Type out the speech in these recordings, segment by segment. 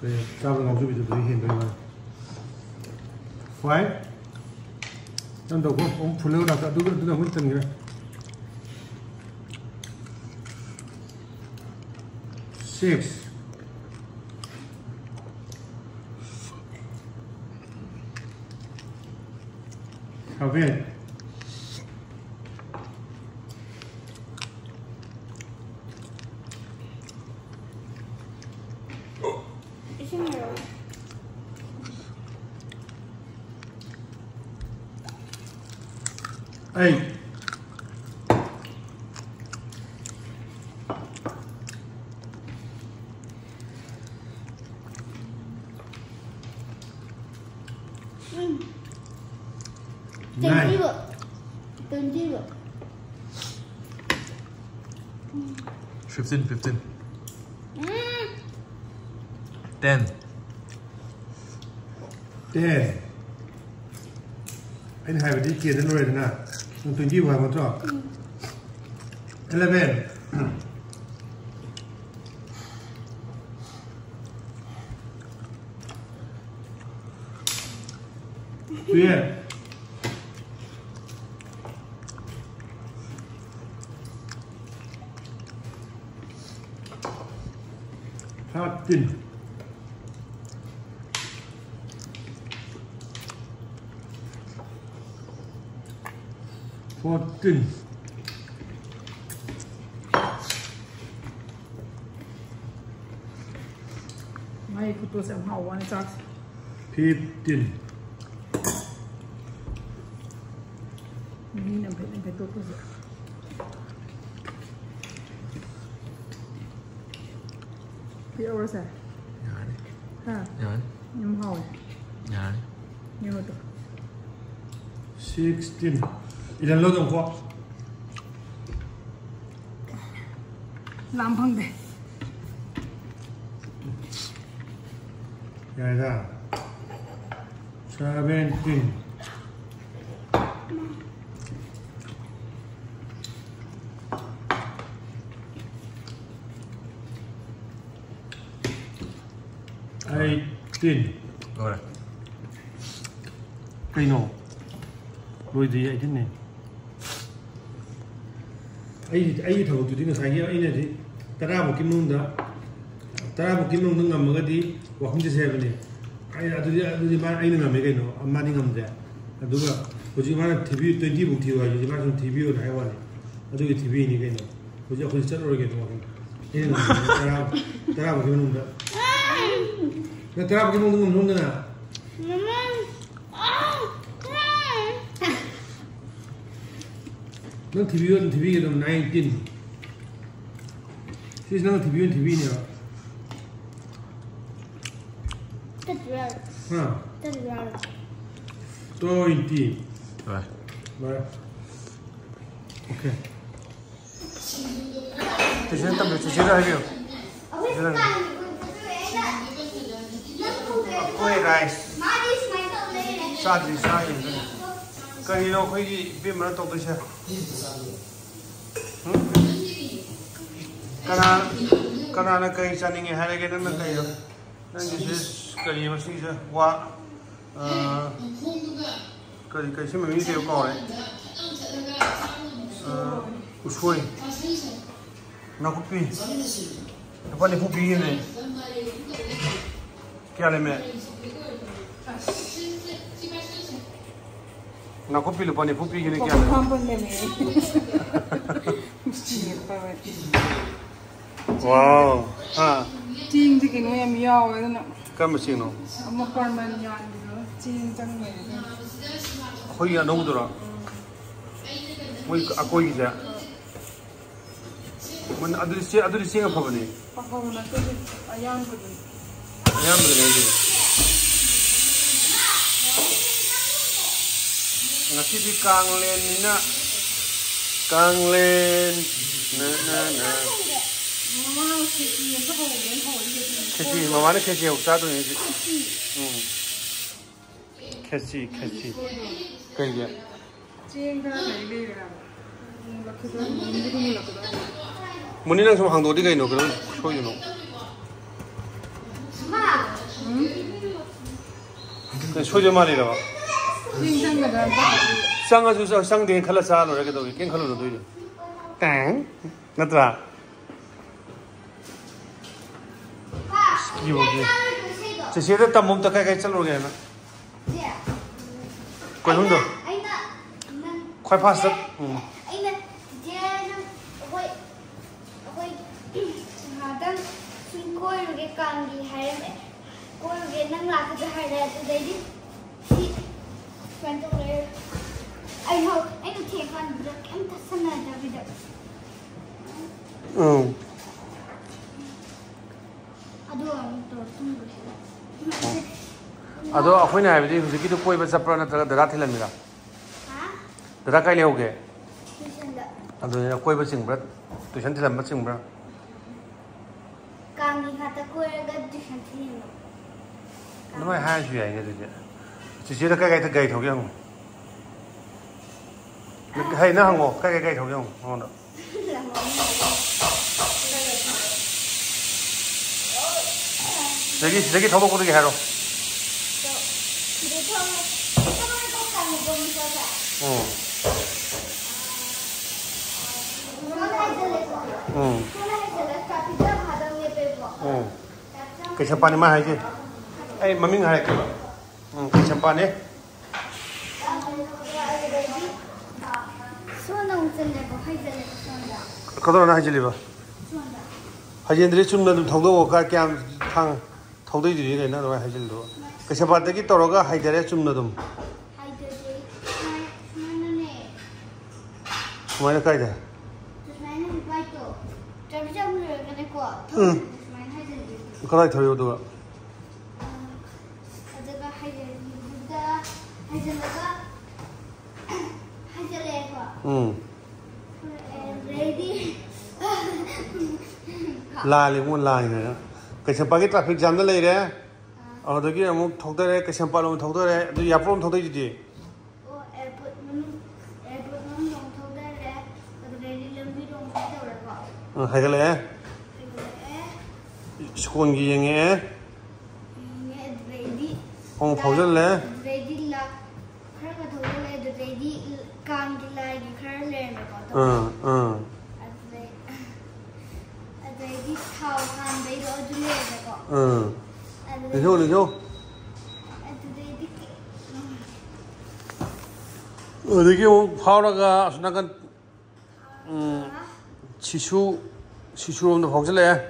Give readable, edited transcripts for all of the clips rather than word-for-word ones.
그 잡은 감수비도 더 힘들만. Five. 난 더 고, 풀려 나가 누가 못 듣는 게. 6. 7. 8. 9. 15. 10. 10. Anh hai phải đi kia đến rồi nè. Nó tụi nhiêu vào một trò. 11. 12. 13. 14. ไม่กูตัวเสียงเห่าวันนี้จ้ะ 15. นี่เนี่ยเป็นตัวเสียพี่เอาอะไรใส่ Yani. ฮะ Yani. ยังเห่า Yani. ยังตัว 16. 이런 로동 거. ลำพังเด็ 야자. 17. 18. Rồi. Cây nổ. Rồi gì vậy thế này? Ai thầu tụi nó sai ấy này thì ta ra một kim nung nó ngầm mà cái gì hoặc không chơi này ai tụi mà ai nó ngầm cái nó amma đi ngầm ra đúng không? Bây giờ mà TV 20 buộc TV rồi, giờ mà trong TV ở Đài Loan này, tụi cái TV này cái nó, bây giờ không chơi rồi cái nó, cái nó ta ra một kim nung đó, nó ta ra một kim nung ngầm đó nè. Nang TV cái đó 19. Sih nang TV ni ah. Ha. 20. Rồi. Rồi. Ok. Tôi sẽ tập được chơi ra hiểu. Ôi guys. Sao gì? Cái nó khơi đi bên mà nó tông tôi xem. Kana na kai chani nge hare ke na kai yo. Nan this kari ma si sa wa kari si ma mi ke ko re. Usoi. Na ko pi. Apa ni pi ne. Kya le me. Na ko pi le pani pi ke ne kya le. Wow. Ha. Ching thì cái nó em yêu vậy đó. Cái mà xin nó. Mà còn mình nhọn thì nó ching chẳng này. Khơi à đâu rồi. Mới à coi gì vậy? Mình adu xin apa bani? Apa mana tu ayam tu. Ayam tu ni. Ngasi di kang len ni na. Kang len. Na. Mama keci yang tu hou yang hou dia tu. Keci, mama ni keci yang usah tu ni. Keci. Kaya dia. Ching dah naik dia lah. Laki tu, ini tu laki tu. Muni nang semua hang dodi kaya no, kalau show you no. 소주 말이라. 싱싱하다. 쌍아주 쌍대 칼라사 노래게도 깽 칼로도 도이. 땡. 나더라. 스키보기. 저 세대 땀 몸도 가까이 찰로게 하나. quay không được khoai phát rất anh là chị nó đang xin coi rồi cái càng gì hay lắm coi rồi cái năng lạc cái hay là từ đấy đi chị quan trọng là anh học anh được thiệt hoàn được em thật sân là bây giờ Ado akhoi na haibidi huziki tu koi ba sapra na dara thilamira dara kai leoge ado ya koi ba singbra tuition thilam ba singbra kang gi khata koi ga tuition thilam nomai ha ju ya nge de chi da kai ta gai thog yang hai na hango kai thog yang ho no 저기 더 먹고 되게 해로. cái champagne mà hay chứ? Ai mà mình hay cái cái champagne. 그거는 하지 리바. 하지들이 좀 더도 갈게 한 더도들이 되나 너 하질도. 그 샤바드기 떨어가 하이데레 좀 Kumai kai dah. Kalau itu yo tu. Lai pun lai ni. Kesampai kita traffic jam dah leh deh. Kalau tu kita mau thok deh, kesampai mau thok deh, tu ya pun thok deh jadi. Hai cái lẽ school gì nghe ông phẫu thuật lẽ được chưa ở đây cái phao đó cái nó cần 시슈롬도 벗길래.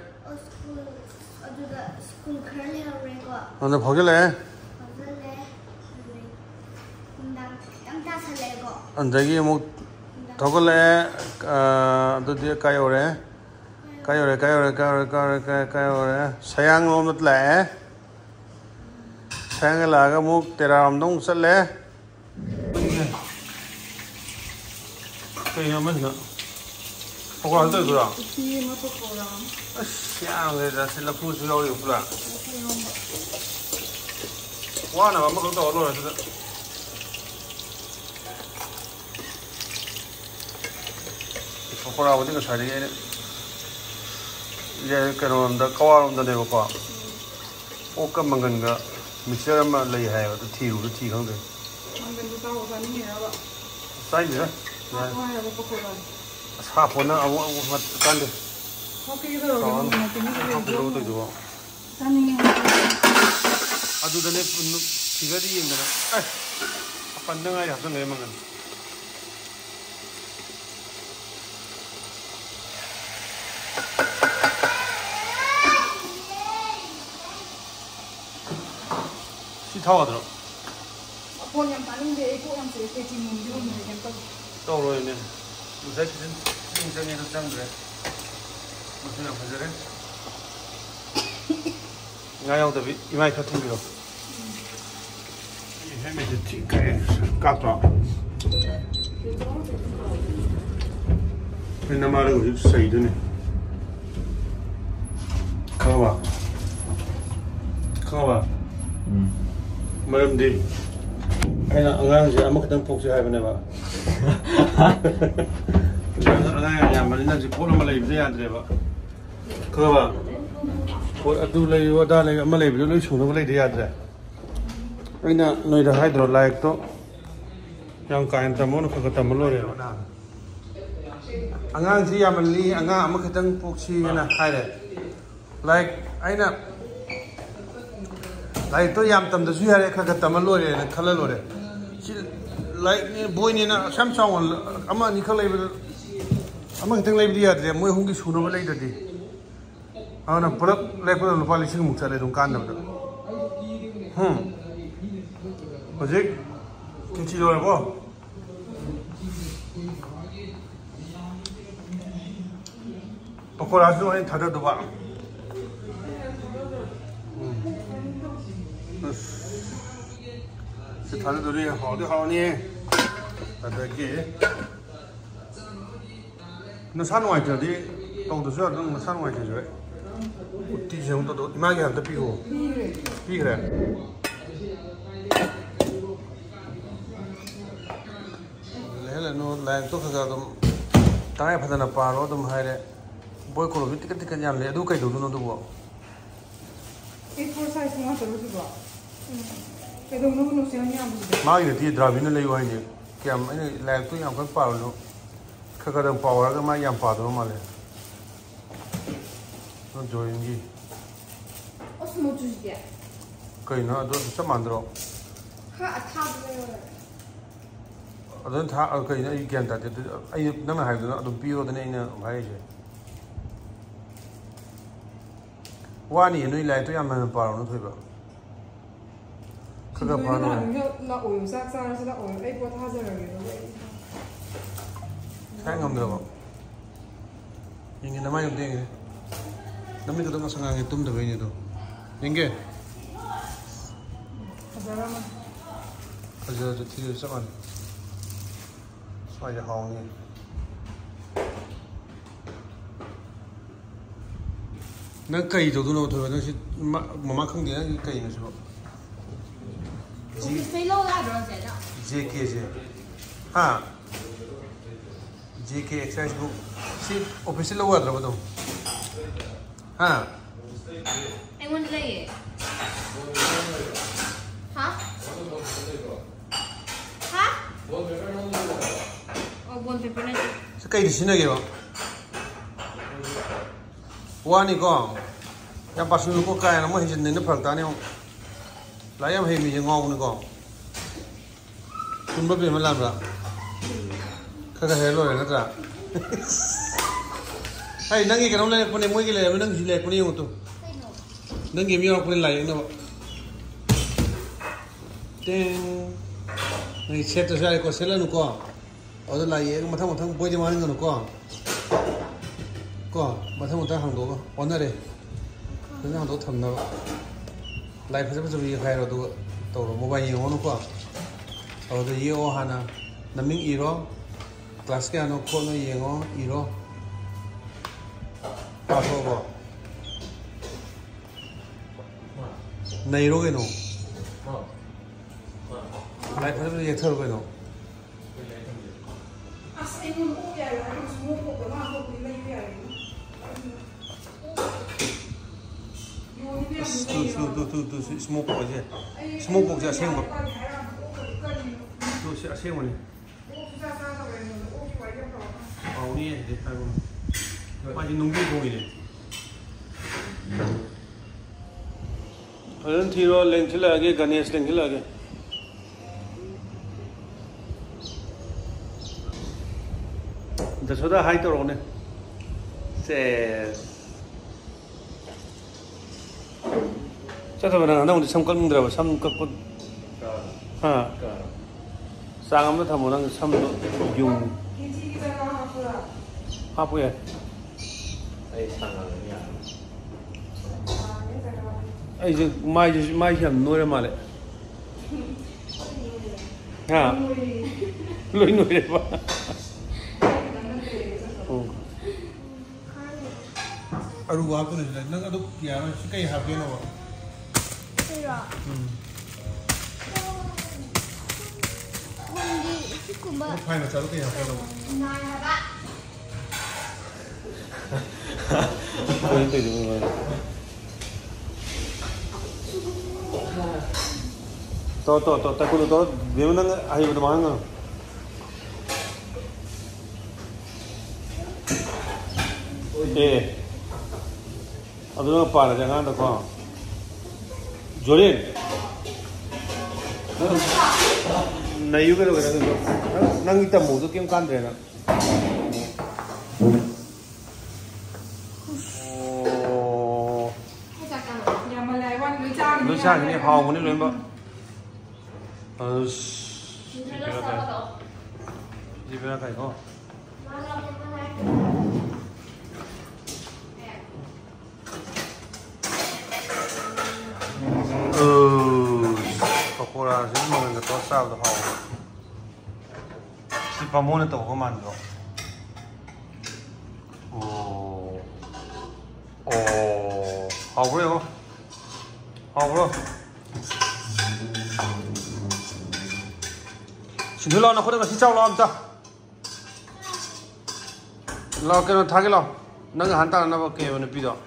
너 벗길래. 저기 뭐 더글래. 너 뒤에 가요래. 서양놈도 래. 서양에 나가 뭐 대라암동 쓸래. 그러면 Aku hantar tu lah. Siang le, dah sila pun sudah oleh pula. Wah, nama mak kau tahu lah sudah. Kau orang ni kesari ni. Ia kerana dah kawan dah dewa kau. Okam mangan ga, mesti ramai lagi hai, tu tiu kan tu. Mangan tu tahu kan ni apa? Saya ni lah. Apa yang aku pakai? 사포는 아무 간데. 커피도 여기 커피도 줘. 사는 게 아두들의 비가리 인가나. 아빠 내가 약속 내면 시타가 들어. 그냥 다른데 그냥 저렇게 지금 이런 얘기는 떠오르네. 무슨 인생에서 짱 그래. 무슨 아파저래? 나야도 이마이 같은 비로. 이 헬멧이 티까에 깎아. 맨날 말하고 입사 이러네. 가봐. 말인데. 아니 안가는지 아무것도 복수하면 해봐. 안가야 말인지 보는 말로 입어야 안 돼 봐. 그거 봐. ꯄꯣꯠ ꯑꯗꯨ ꯂꯩꯌꯨ ꯑꯗꯥ ꯂꯩꯌꯨ ꯑꯃ ꯂꯩꯕꯗꯣ ꯂꯣꯏ ꯁꯨꯅꯕ ꯂꯩꯗ ꯌꯥꯗ꯭ꯔꯦ ꯑꯩꯅ ꯅꯣꯏꯗ ꯍꯥꯏꯗ꯭ꯔꯣ ꯂꯥꯏꯔꯤꯛꯇꯣ ꯌꯥꯝ ꯀꯥ ꯍꯦꯟꯅ ꯇꯝꯃꯣꯅ ꯈꯔ ꯈꯔ ꯇꯝꯕ ꯂꯣꯏꯔꯦꯕ ꯑꯉꯥꯡꯁꯤ ꯌꯥꯝꯃꯜꯂꯤ ꯑꯉꯥꯡ ꯑꯃꯈꯛꯇꯪ ꯄꯣꯛꯁꯤꯅ ꯍꯥꯏꯔꯦ ꯂꯥꯏꯔꯤꯛ ꯑꯩꯅ ꯂꯥꯏꯔꯤꯛꯇꯣ ꯌꯥꯝ ꯇꯝꯗꯁꯨ ꯌꯥꯔꯦ ꯈꯔ ꯈꯔ ꯇꯝꯃ ꯂꯣꯏꯔꯦꯅ ꯈꯜꯂ ꯂꯣꯏꯔꯦ ꯁꯤ ꯂꯥꯏꯔꯤꯛꯅꯦ ꯕꯣꯏꯅꯦꯅ ꯑꯁꯥꯝ ꯆꯥꯎꯅ ꯑꯃ ꯑꯅꯤꯈꯛ ꯂꯩꯕꯗ ꯑꯃꯈꯛꯇꯪ ꯂꯩꯕꯗꯤ ꯌꯥꯗ꯭ꯔꯦ ꯃꯣꯏ ꯑꯍꯨꯝꯒꯤ ꯁꯨꯅꯕ ꯂꯩꯗ꯭ꯔꯗꯤ ꯑꯗꯨꯅ ꯄꯨꯂꯞ ꯂꯩꯔꯛꯄꯗ ꯂꯨꯄꯥ 1,000ꯃꯨꯛ ꯆꯠꯂꯦ ꯑꯗꯨꯝ ꯀꯥꯟꯅꯕꯗ ꯍꯧꯖꯤꯛ ꯈꯦꯆꯤ ꯂꯣꯏꯔꯕꯣ ꯄꯀꯣꯔꯥꯁꯨ ꯑꯩꯅ ꯊꯥꯗꯗꯧꯕ ꯁꯤ ꯊꯥꯗꯗꯣꯔꯤ ꯍꯥꯎꯗꯤ ꯍꯥꯎꯅꯤ ꯑꯗꯒꯤ ꯅꯁꯥ ꯅꯨꯡꯉꯥꯏꯇ꯭ꯔꯗꯤ ꯇꯧꯗꯁꯨ ꯌꯥꯗ ꯅꯪ ꯅꯁꯥ ꯅꯨꯡꯉꯥꯏꯇ꯭ꯔꯁꯨ ꯎꯠꯇꯤꯁꯦ ꯑꯃꯨꯛ ꯇꯧꯗꯣ ꯏꯃꯥꯒꯤ ꯍꯥꯟꯅ ꯄꯤꯈꯣ ꯄꯤꯈ꯭ꯔꯦ ꯂꯩꯍꯜꯂꯅꯨ ꯂꯥꯏꯔꯤꯛꯇꯣ ꯈꯔ ꯈꯔ ꯑꯗꯨꯝ ꯇꯉꯥꯏ ꯐꯗꯅ ꯄꯥꯔꯣ ꯑꯗꯨꯝ ꯍꯥꯏꯔꯦ ꯕꯣꯏ ꯀꯣꯂꯣꯝꯁꯨ ꯇꯤꯛꯀꯠ ꯇꯤꯛꯀꯠ ꯌꯥꯝ ꯂꯩ ꯑꯗꯨ ꯀꯩꯗꯧꯗꯣꯏꯅꯣ ꯑꯗꯨꯕꯨ A4 size ꯉꯥꯛꯇꯔꯣꯁꯤꯕꯣ ꯀꯩꯗꯧꯅꯕꯅꯣ ꯌꯥꯝ ꯌꯥꯝꯕꯁꯤꯗꯤ ꯃꯥꯒꯤꯗꯤ ꯗ꯭ꯔꯥꯕꯤꯅ ꯂꯩꯌꯨ ꯍꯥꯏꯅꯦ ꯀꯌꯥꯝ ꯑꯩꯅ ꯂꯥꯏꯔꯤꯛꯇꯣ ꯌꯥꯝ ꯀꯟꯅ ꯄꯥꯔꯨꯅꯨ ꯈꯔ ꯈꯔ ꯄꯥꯎꯔꯒ ꯃꯥ ꯌꯥꯝ ꯄꯥꯗꯕ ꯃꯥꯜꯂꯦ ꯖꯣꯏꯟꯒꯤ ꯑꯁ ꯃꯆꯨꯁꯤꯗꯤ ꯀꯩꯅꯣ ꯑꯗꯨ ꯆꯞ ꯃꯥꯟꯅꯗ꯭ꯔꯣ ꯈꯔ ꯑꯊꯥꯕ ꯂꯩꯔ ꯑꯗꯨꯅ ꯀꯩꯅꯣ ꯑꯩ ꯒ꯭ꯌꯥꯟ ꯇꯥꯗꯦ ꯑꯩ ꯅꯪꯅ ꯍꯥꯏꯕꯗꯨꯅ ꯑꯗꯨꯝ ꯄꯤꯔꯣꯗꯅꯦ ꯑꯩꯅ ꯍꯥꯏꯔꯤꯁꯦ ꯋꯥꯅꯤꯌꯦ ꯅꯣꯏ ꯂꯥꯏꯔꯤꯛꯇꯣ ꯌꯥꯝ ꯍꯟꯅ ꯄꯥꯔꯣꯅ ꯊꯣꯏꯕ ꯈꯔ ꯈꯔ ꯐꯥꯅ ꯂꯥꯛꯑꯣ ꯆꯥꯛ ꯆꯥꯔꯁꯤ ꯂꯥꯛꯑꯣ ꯑꯩ ꯄꯣꯠ ꯊꯥꯖꯔꯒꯦ ꯁꯥꯏ ꯉꯝꯗ꯭ꯔꯕꯣ ꯌꯦꯡꯒꯦ ꯅꯃꯥꯏ ꯑꯝꯇ ꯌꯦꯡꯒꯦ ꯅꯃꯤꯠꯇꯨꯗ ꯉꯁꯪ ꯉꯥꯡꯉꯦ ꯇꯨꯝꯗꯕꯩꯅꯦ ꯑꯗꯣ ꯌꯦꯡꯒꯦ ꯐꯖꯔꯁꯨ ꯊꯤꯔꯁꯨ ꯆꯞ ꯃꯥꯟꯅꯩ ꯁ꯭ꯋꯥꯏꯗ ꯍꯥꯎꯅꯤ ꯅꯪ ꯀꯩ ꯇꯧꯗꯣꯏꯅꯣ ꯊꯣꯏꯕ ꯅꯪ ꯁꯤ ꯃꯃꯥ ꯈꯪꯗꯦ ꯅꯪ ꯀꯩꯅꯣ ꯁꯤꯕꯣ JKꯁꯦ ꯍꯥ JK ꯑꯦꯛꯁꯔꯁꯥꯏꯁ ꯕꯨꯛ ꯁꯤ ꯑꯣꯐꯤꯁꯇ ꯂꯧ ꯌꯥꯗ꯭ꯔꯕ ꯑꯗꯨꯝ ꯍꯥ ꯑꯩꯉꯣꯟꯗ ꯂꯩꯌꯦ ꯍꯥ ꯍꯥ ꯑꯣ ꯕꯣꯟ ꯄꯦꯄꯔ ꯅꯠꯇꯦ ꯁꯤ ꯀꯩꯗ ꯁꯤꯖꯤꯟꯅꯒꯦꯕ ꯋꯥꯅꯤꯀꯣ ꯌꯥꯝ ꯄꯥꯁꯜꯂꯨꯀꯣ ꯀꯥꯏꯅ ꯑꯃꯨꯛ ꯍꯦꯟꯖꯤꯟꯗꯅ ꯐꯔꯛ ꯇꯥꯅꯤ ꯑꯃꯨꯛ ꯂꯥꯏꯔꯤꯛ ꯌꯥꯝ ꯍꯩ ꯃꯤꯁꯦ ꯉꯥꯎꯕꯅꯤꯀꯣ ꯆꯨꯝꯕ꯭ꯔꯥ ꯄꯦꯝꯃ ꯂꯥꯟꯕ꯭ꯔꯥ ꯈꯔ ꯈꯔ ꯍꯩꯔ ꯂꯣꯏꯔꯦ ꯅꯠꯇ꯭ꯔꯥ ꯍꯩ ꯅꯪꯒꯤ ꯀꯩꯅꯣꯝ ꯂꯩꯔꯛꯄꯅꯦ ꯃꯣꯏꯒꯤ ꯂꯩꯔꯝꯃꯦ ꯅꯪꯒꯤꯁꯨ ꯂꯩꯔꯛꯄꯅꯦ ꯌꯦꯡꯉꯨ ꯇꯨ ꯅꯪꯒꯤ ꯑꯃ ꯌꯥꯎꯔꯛꯄꯅꯦ ꯂꯥꯏ ꯌꯦꯛꯅꯕ ꯇꯦꯡ ꯅꯪꯒꯤ ꯁꯦꯠꯇ꯭ꯔꯁꯨ ꯌꯥꯔꯦꯀꯣ ꯁꯦꯠꯂꯅꯨꯀꯣ ꯑꯗꯨꯗ ꯂꯥꯏ ꯌꯦꯛꯑꯒ ꯃꯊꯪ ꯃꯊꯪ ꯕꯣꯏꯗꯤ ꯃꯥꯡꯍꯟꯒꯅꯨꯀꯣ ꯀꯣ ꯃꯊꯪ ꯃꯊꯪ ꯍꯥꯡꯗꯣꯛꯑꯒ ꯑꯣꯟꯅꯔꯦ ꯐꯖꯅ ꯍꯥꯡꯗꯣꯛꯑ ꯊꯝꯅꯕ ꯂꯥꯏ ꯐꯖ ꯐꯖꯕ ꯌꯦꯛ ꯍꯥꯏꯔꯣ ꯑꯗꯨꯒ ꯇꯧꯔꯣ ꯃꯣꯕꯥꯏꯜ ꯌꯦꯡꯉꯣꯅꯨꯀꯣ ꯑꯗꯨꯗ ꯌꯦꯛꯑꯣ ꯍꯥꯟꯅ ꯅꯃꯤꯡ ꯏꯔꯣ ꯀ꯭ꯂꯥꯁ ꯀꯌꯥꯅꯣ ꯈꯣꯠꯅꯣ ꯌꯦꯡꯉꯣ ꯏꯔꯣ ꯄꯥꯊꯣꯛꯑꯕꯣ ꯅꯩꯔꯣ ꯀꯩꯅꯣ ꯂꯥꯏ ꯐꯖ ꯐꯖ ꯌꯦꯛꯊꯔꯣ ꯀꯩꯅꯣ ꯑꯁ ꯑꯩꯉꯣꯟꯗ ꯎꯞ ꯌꯥꯏ ꯁꯨꯃꯣꯛ ꯄꯣꯛꯇ ꯃꯥ ꯄꯣꯛꯇꯤ ꯂꯩꯕ ꯌꯥꯏ 스모크 어제 스모크 복지 아세요? 또 아세요 뭐니? 아 우리 이제 아이고 아직 농기 공이네. 얼른 뒤로 랭킬하게 가네스 랭킬하게. 이제 소다 하이 떨어오네. 세. 잠깐만 나 오늘 삼 깎는 거라고 삼 깎고 하 쌍함도 다 못한 삼도 용 하부에 아 이제 마이 참 노래 말해 하 노래 봐 아루 와꾸는 내가 너 피아노 시까지 하게 넣어 파이 맞아도 그냥 하려고. taekwondo to dia menang ayo pada mana aduh apa lah jangan tak kau Jorin nayu kan orang tu nang kita muda kiam kan deh nak lu cakap ni hao ni lupa di mana kai kau pakora sih mau nggak tahu sao tu hao si pamon itu kau mana tu hao bro hao bro xin lo nó có được xin chào lo không lo cái nó thang cái lo nó cái hắn ta nó cái nó bị đó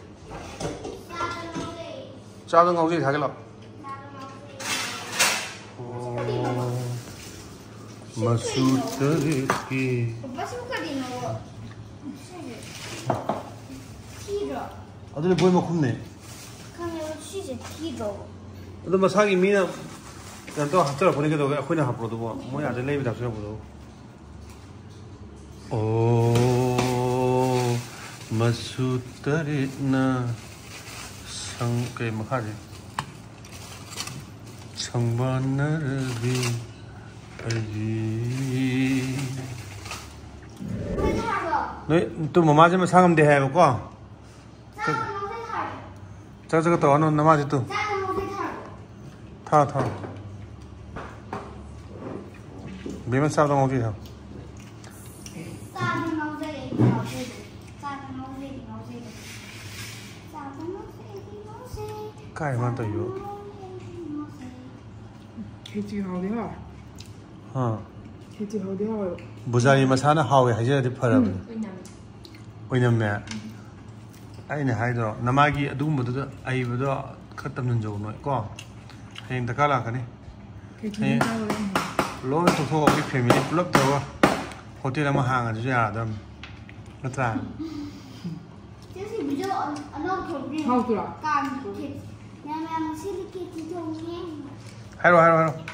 chào nó ngầu gì thang cái lo masuk teriki ada boleh makan ni ada masak ini na yang tu hasil apa ni kita aku ni hapur tu buat, mau ada lagi tak sudah buat. Oh, masuk tarik na sang ke makan ni, sang banar di aji. Ni tu mama je masang am deh hai bukan? Cak cak tu anu nama itu. Thà bí mật sao không gì hả cái mà tôi yêu cái gì hào đi hả cái gì hào đi hả bây giờ mà sao nó hào vậy hay là đi phơi rồi ôi nhầm mẹ anh này hay rồi nằm ai kia đúng một thứ ai vừa đó khát tâm nhân dầu nói có hiện tại là cái này lối thuộc thuộc cái family club đó hotel làm hàng ở dưới à đâm nó ra hao tu là hay rồi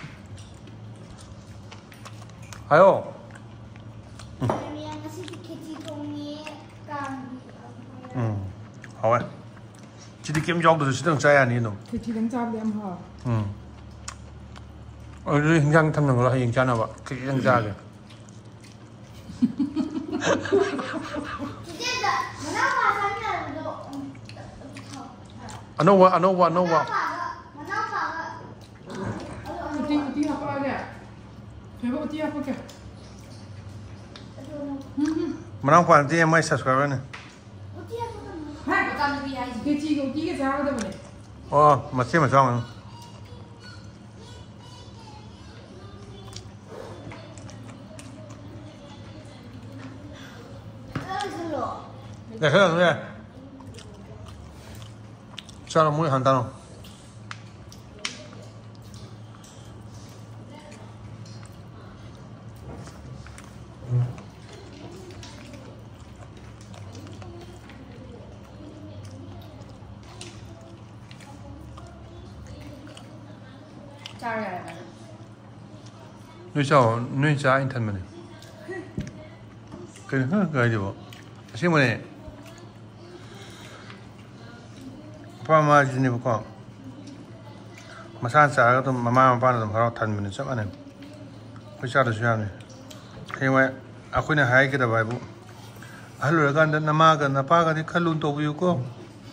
hao ấy chỉ đi kiếm job được chứ đừng chơi à nín đâu chỉ đánh giáp em hả hình dạng thằng nào là hình dạng nào vậy cái hình dạng kìa anh đâu vậy Uti apa dia? Coba uti apa ke? Mana pun dia mai subscriber ni. Uti apa tu? Hai, kita nak pergi. Kecil uti ke siapa tu ni? Oh, masih macam. Để hết rồi nè. Sao nó mũi hàn tao không? Nuôi sao nuôi giá anh thân mà này cái cái gì vậy xin mà này pa mà gì này có mà sao sao cái mama pa nó phải thân mình chắc anh này phải sao được sao này khi mà aku này hay cái đó vậy bu rồi cái anh nama cái napa cái khăn luôn tàu yêu cô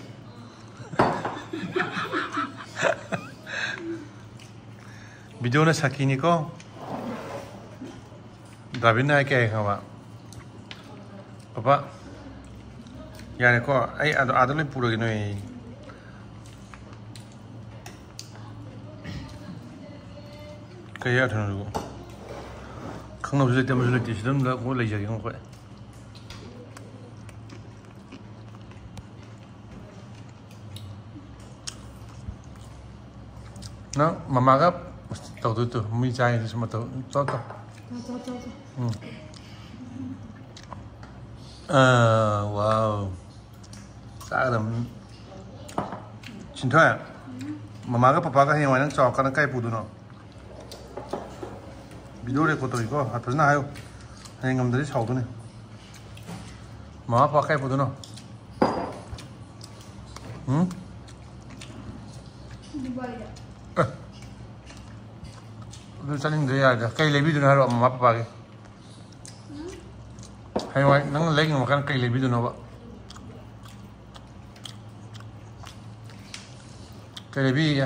video nó sakini ko David na kaya kawa papa yani ko ay adole puro gino eh kaya thano ko khangno bje tem bje ti sidam la ko lai jagi ko na mama ka tàu từ mi chai thì mà tàu cho wow sao làm chính thôi mà má cái papa cái hình ngoài nó chọn cái cây bù nó video này của tôi có hạt phần nào hay ngầm đấy sầu thôi này má papa cây bù nó tôi chắc chắn đấy là cây lấy video nào mà papa cái hay ngoài nó lấy một cái cây lấy video nào vậy cây lấy video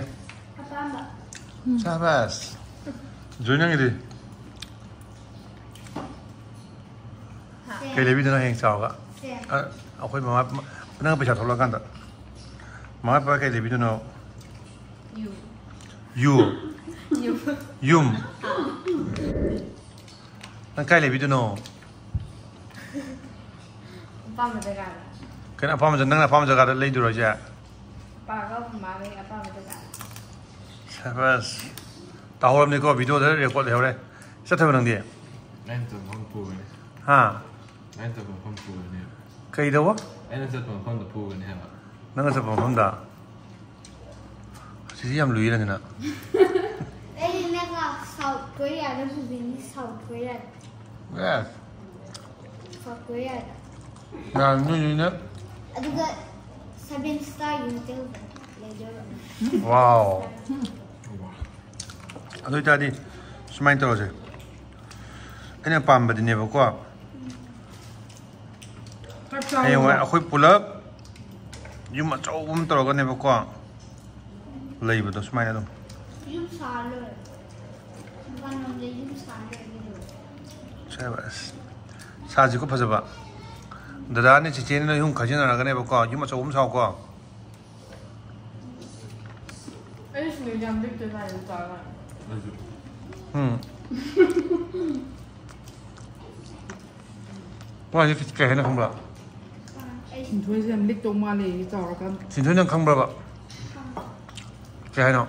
Sabas rồi nhá gì cây lấy video nó hàng sao cả ở khối mà nó bị chặt thầuกันđó mà phải cây lấy video nó yum nó cây lấy video nó apa menjaga cái apa mà chân apa menjaga lấy được rồi chứ apa kau kemarin apa menjaga Sabas tao hôm nay có video đấy record theo đây rất thơm lắm đi anh tự phong phú này ha anh tự phong phú này cây đâu á anh tự phong phú này hả nó là sản phẩm đó chỉ làm lùi là thế nào đây là South Korea nó cũng như South Korea yes South Korea là như nữa அதுக்கு 7 star hotel later wow tôi ra đi smile tao rồi anh em làm bài này vừa qua hay ngoài khối pull up nhưng mà cháu cũng tao cái này vừa qua lấy vào đó smile đâu yum salad one of the yum salad sai vậy sao chỉ có phải vậy đó này chỉ trên nó không khởi trên là cái này vừa qua nhưng mà cháu cũng sao qua ấy là người làm việc từ này đến giờ qua thì cái này không được xin thôi xem lịch tông mà lấy giờ con xin thôi nhưng không được cái nào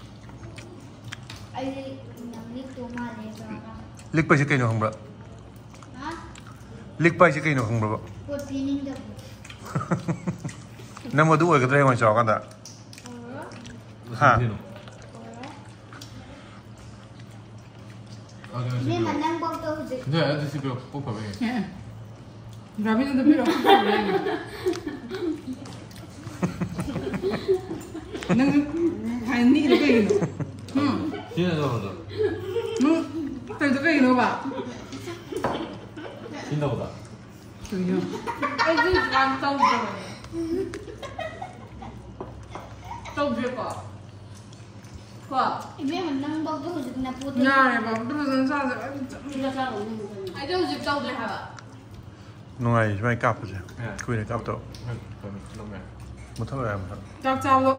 ai làm lịch tố mà lấy ra lịch bay cái nào không được hả lịch bay cái nào không được cột pinin được nằm ở đâu cái này mà chọn cái đó ha nên mà đang bao tô gì 근데 아저씨 그 뽑아 왜 라면도 필요 없어 nâng hay ní cái gì nữa 신나보다 từ cái gì nữa bà 신나보다 từ nhá cái gì ăn tôm rồi tôm việc à quoi nên mà đang bao tô gì là bột nhà này bảo tôi dân sao rồi ai đâu dịp tàu đấy hả ngay mấy cặp rồi, cuối này cặp đâu, 그러면 một thằng em, chắc chào